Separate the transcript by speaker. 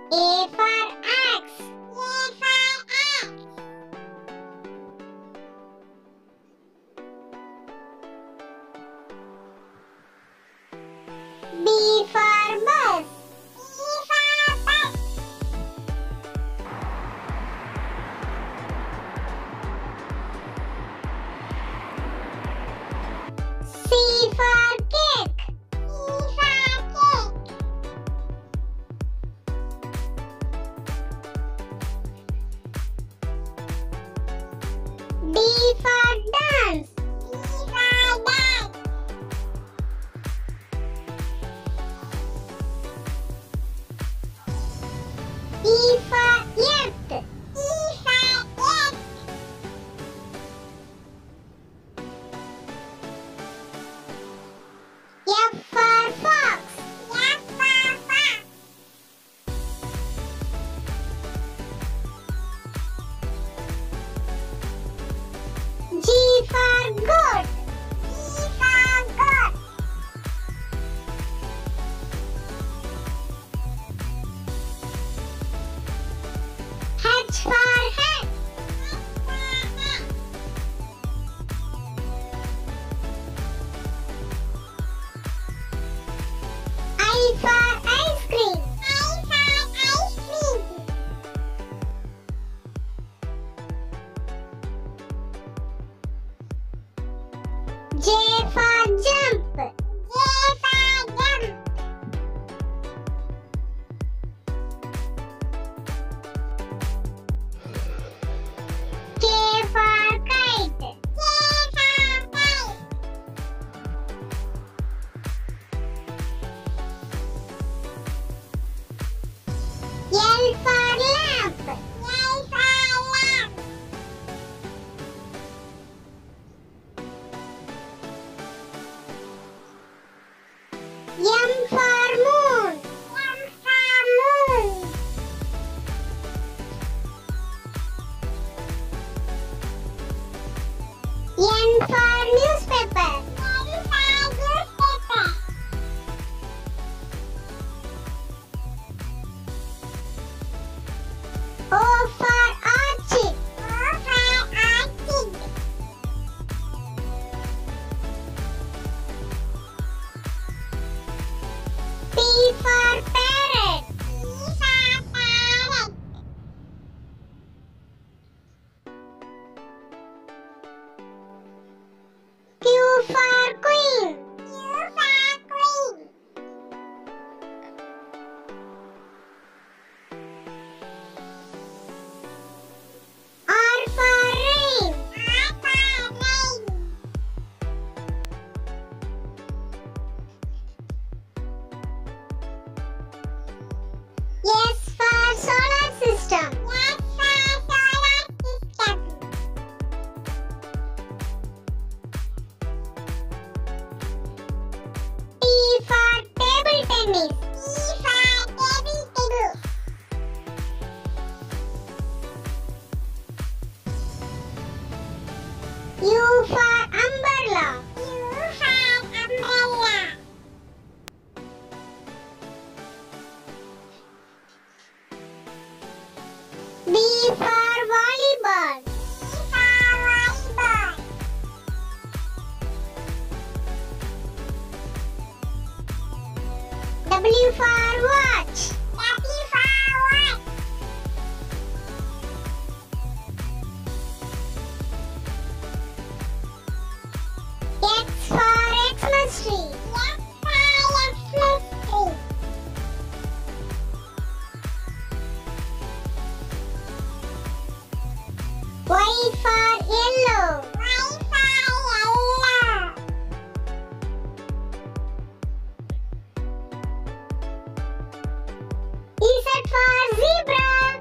Speaker 1: A for X. B for bus. C for cake. D for dance. E for earth. F for fox. G for goat. H for hat. I for ice cream. J for jump. K for kite. L for lamp. M for moon. N for newspaper. O for orchid. P for parrot. Q for queen. R for rain. S for solar system. T for table tennis. U for umbrella. V for volleyball. W for watch. X for Xmas tree. Y for yellow. Z for zebra.